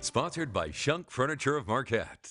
Sponsored by Shunk Furniture of Marquette.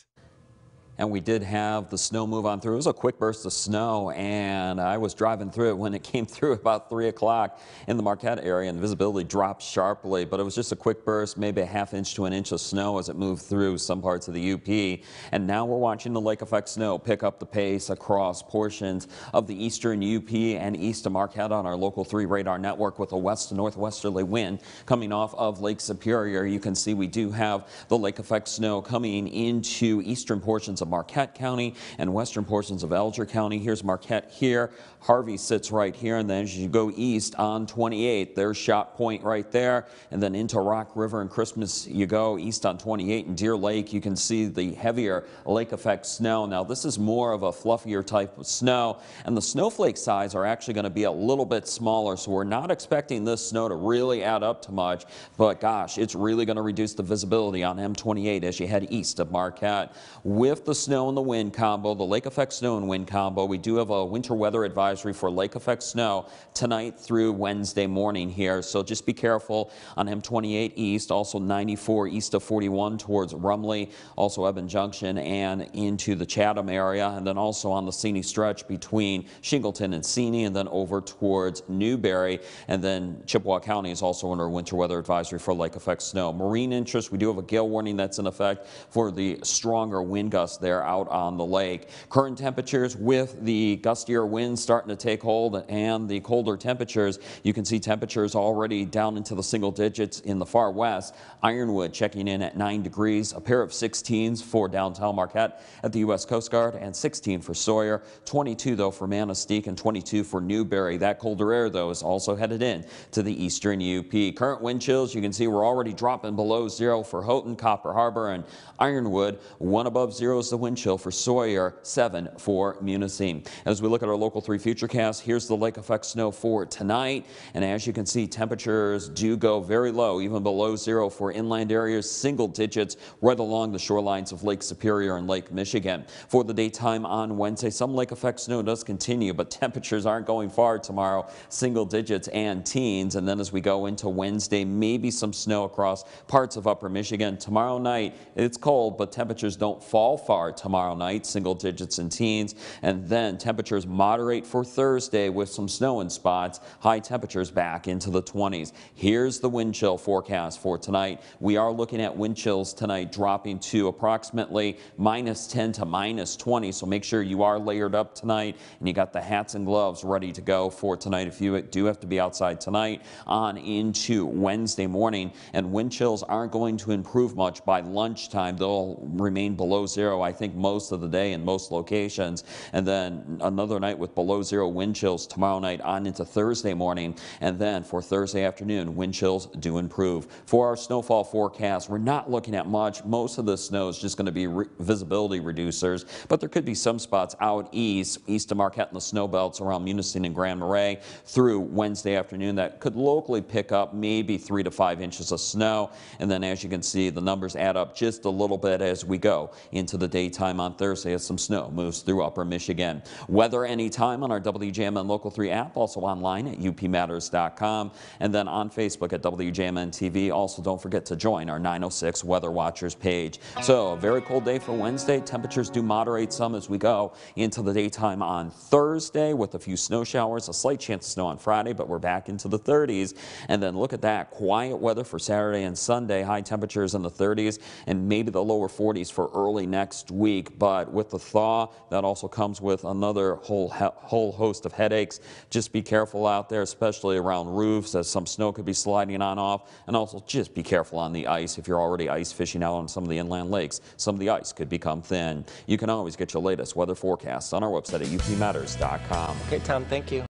And we did have the snow move on through. It was a quick burst of snow, and I was driving through it when it came through about 3 o'clock in the Marquette area, and visibility dropped sharply, but it was just a quick burst, maybe a ½ inch to an inch of snow as it moved through some parts of the UP. And now we're watching the lake effect snow pick up the pace across portions of the eastern UP and east of Marquette on our Local 3 radar network with a west to northwesterly wind coming off of Lake Superior. You can see we do have the lake effect snow coming into eastern portions of Marquette County and western portions of Alger County. Here's Marquette here. Harvey sits right here, and then as you go east on 28, there's Shot Point right there, and then into Rock River and Christmas you go east on 28 and Deer Lake. You can see the heavier lake effect snow. Now this is more of a fluffier type of snow, and the snowflake size are actually going to be a little bit smaller, so we're not expecting this snow to really add up to much, but gosh, it's really going to reduce the visibility on M28 as you head east of Marquette. With the snow and the wind combo, the lake effect snow and wind combo, we do have a winter weather advisory for lake effect snow tonight through Wednesday morning here, so just be careful on M28 east, also 94 east of 41 towards Rumley, also Eben Junction and into the Chatham area, and then also on the Seney stretch between Shingleton and Seney, and then over towards Newberry, and then Chippewa County is also under winter weather advisory for lake effect snow. Marine interest, we do have a gale warning that's in effect for the stronger wind gusts there out on the lake. Current temperatures with the gustier winds starting to take hold and the colder temperatures, you can see temperatures already down into the single digits in the far west. Ironwood checking in at 9 degrees, a pair of 16s for downtown Marquette at the U.S. Coast Guard, and 16 for Sawyer, 22 though for Manistee, and 22 for Newberry. That colder air though is also headed in to the eastern UP. Current wind chills, you can see we're already dropping below 0 for Houghton, Copper Harbor, and Ironwood. 1 above 0 is the wind chill for Sawyer, 7 for Munising. As we look at our Local 3 Futurecast, here's the lake effect snow for tonight, and as you can see, temperatures do go very low, even below 0 for inland areas, single digits right along the shorelines of Lake Superior and Lake Michigan. For the daytime on Wednesday, some lake effect snow does continue, but temperatures aren't going far tomorrow, single digits and teens. And then as we go into Wednesday, maybe some snow across parts of upper Michigan. Tomorrow night, it's cold, but temperatures don't fall far tomorrow night, single digits and teens. And then temperatures moderate for Thursday with some snow in spots, high temperatures back into the 20s. Here's the wind chill forecast for tonight. We are looking at wind chills tonight dropping to approximately -10 to -20, so make sure you are layered up tonight and you got the hats and gloves ready to go for tonight if you do have to be outside tonight on into Wednesday morning. And wind chills aren't going to improve much by lunchtime. They'll remain below 0, I think, most of the day in most locations. And then another night with below 0 wind chills tomorrow night on into Thursday morning. And then for Thursday afternoon, wind chills do improve. For our snowfall forecast, we're not looking at much. Most of the snow is just going to be visibility reducers, but there could be some spots out east of Marquette in the snow belts around Munising and Grand Marais through Wednesday afternoon that could locally pick up maybe 3 to 5 inches of snow. And then as you can see, the numbers add up just a little bit as we go into the daytime on Thursday as some snow moves through upper Michigan. Weather anytime on our WJMN Local 3 app, also online at upmatters.com, and then on Facebook at WJMN TV. Also, don't forget to join our 906 Weather Watchers page. So a very cold day for Wednesday. Temperatures do moderate some as we go into the daytime on Thursday with a few snow showers, a slight chance of snow on Friday, but we're back into the 30s. And then look at that, quiet weather for Saturday and Sunday, high temperatures in the 30s and maybe the lower 40s for early next week. But with the thaw, that also comes with another whole host of headaches. Just be careful out there, especially around roofs, as some snow could be sliding on off. And also just be careful on the ice. If you're already ice fishing out on some of the inland lakes, some of the ice could become thin. You can always get your latest weather forecasts on our website at upmatters.com. Okay, Tom, thank you.